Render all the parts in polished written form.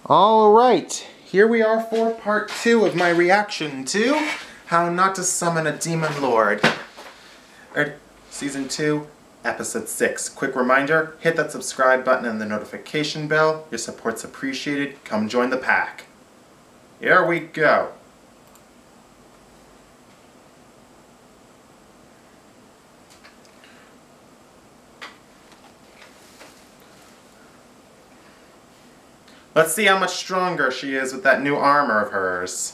Alright, here we are for part 2 of my reaction to How Not to Summon a Demon Lord. Season 2, Episode 6. Quick reminder, hit that subscribe button and the notification bell. Your support's appreciated. Come join the pack. Here we go. Let's see how much stronger she is with that new armor of hers.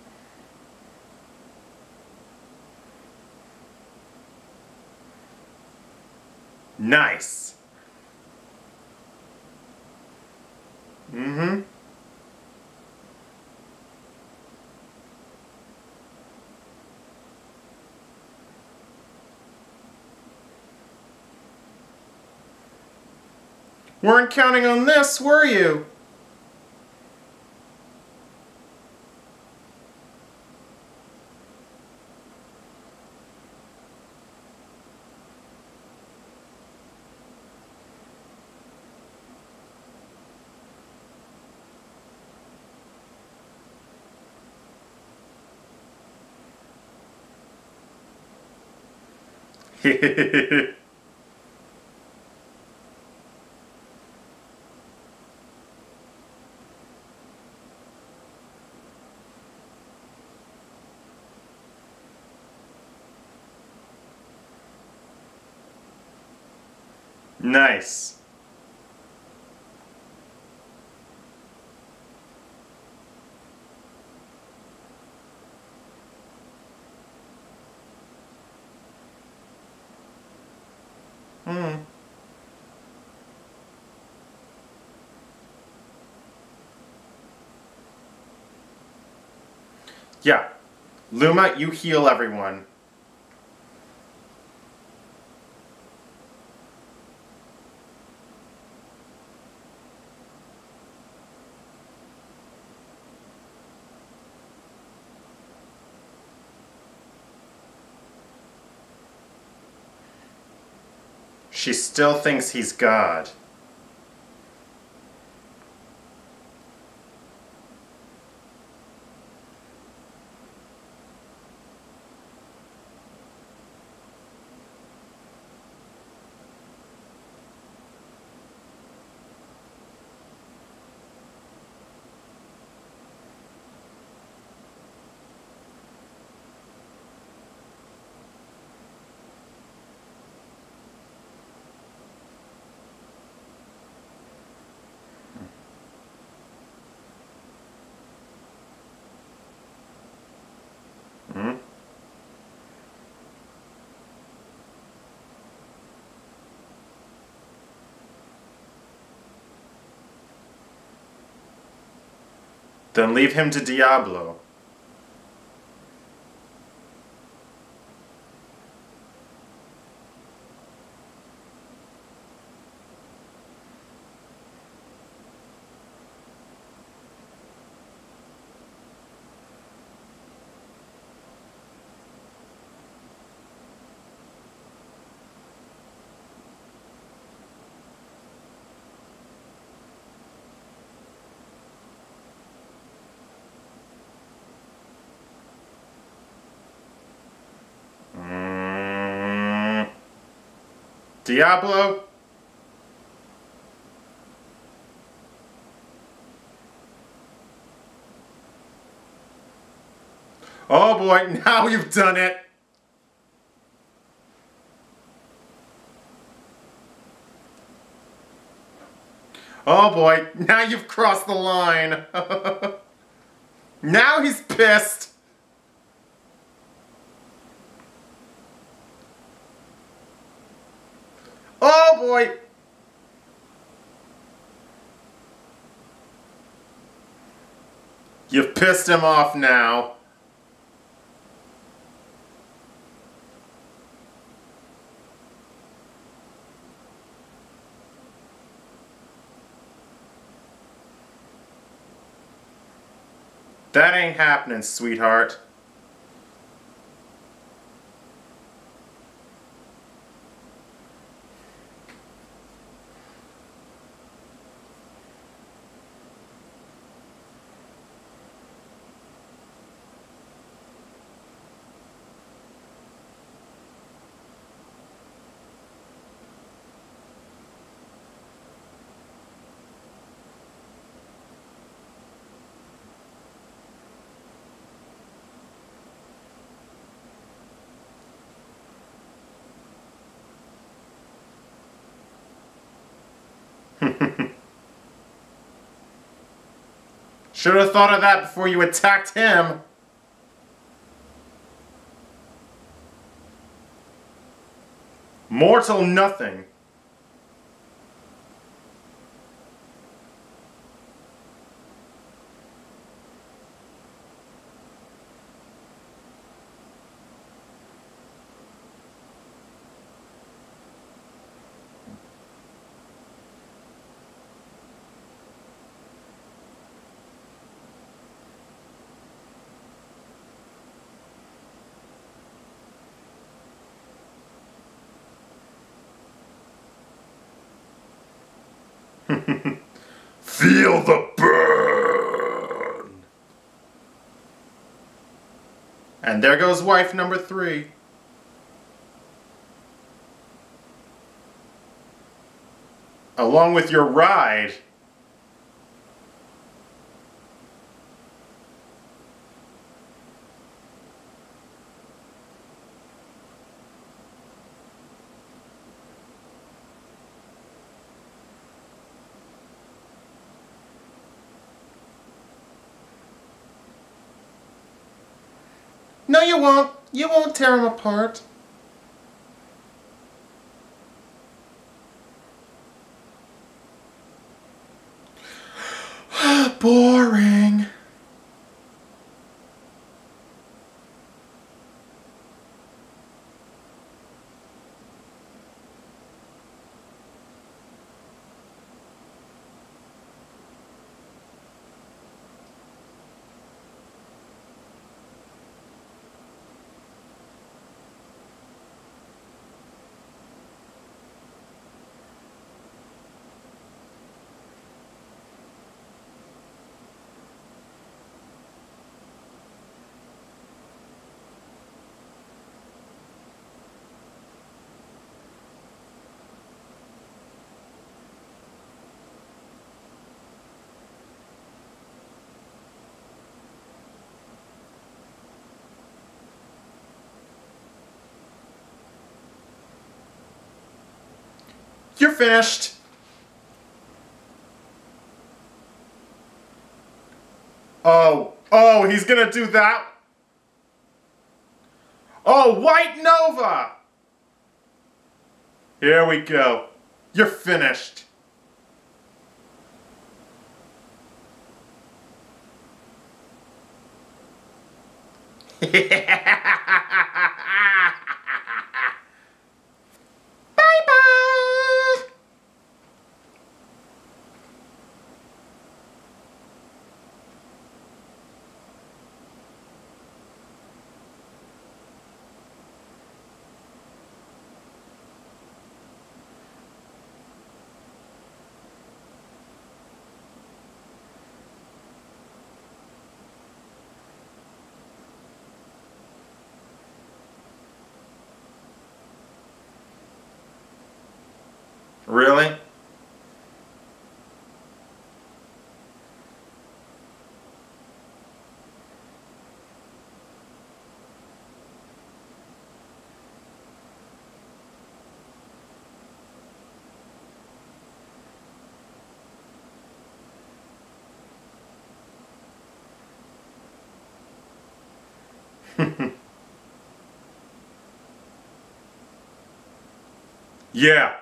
Nice. Weren't counting on this, were you? Nice. Yeah. Luma, you heal everyone. She still thinks he's God. Then leave him to Diablo. Diablo? Oh boy, now you've done it! Oh boy, now you've crossed the line! Now he's pissed! Oh boy! You've pissed him off now. That ain't happening, sweetheart. Should have thought of that before you attacked him. Mortal nothing. Feel the burn! And there goes wife number 3. Along with your ride. No, you won't. You won't tear him apart. Boring. You're finished. Oh, he's gonna do that? Oh, White Nova! Here we go. You're finished. Bye-bye! Really? Yeah.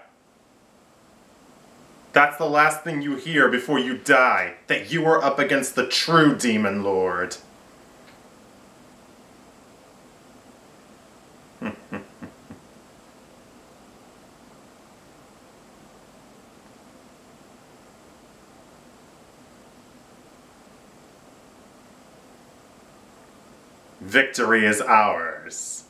That's the last thing you hear before you die, that you are up against the true Demon Lord. Victory is ours.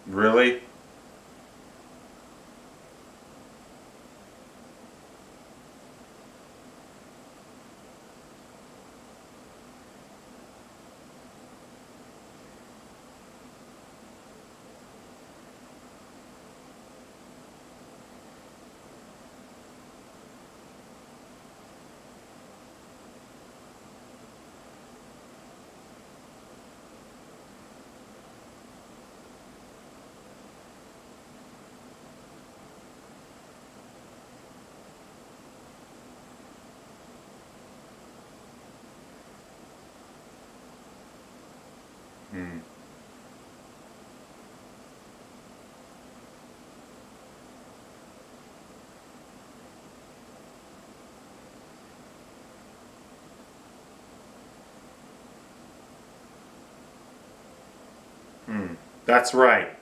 Really? Hmm. Hmm. That's right.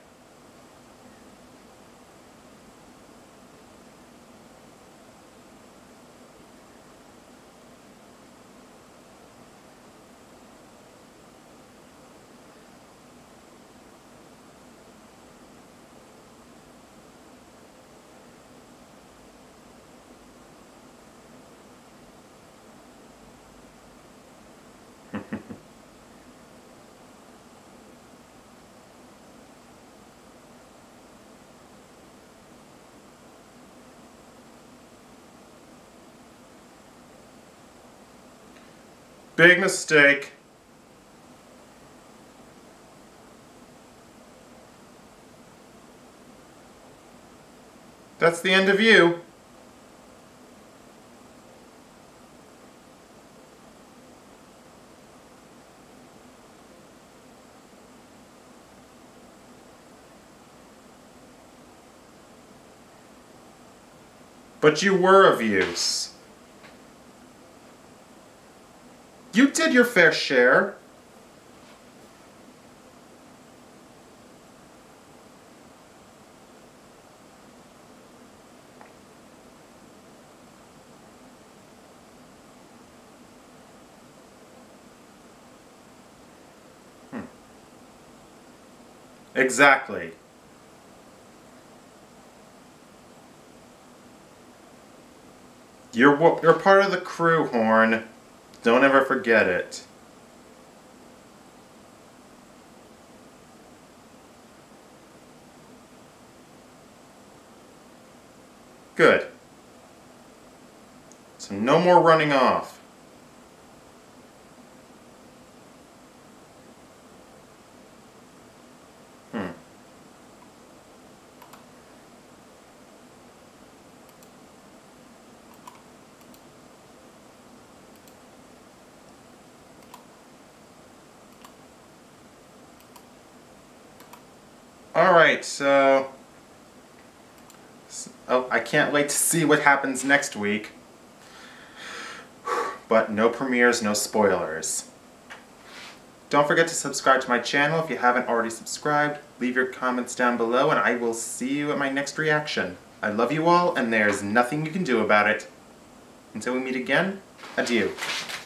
Big mistake. That's the end of you. But you were of use. You did your fair share. Hmm. Exactly. You're part of the crew, Horn. Don't ever forget it. Good. So no more running off. Hmm. Alright, so... Oh, I can't wait to see what happens next week. But no premieres, no spoilers. Don't forget to subscribe to my channel if you haven't already subscribed. Leave your comments down below and I will see you at my next reaction. I love you all and there's nothing you can do about it. Until we meet again, adieu.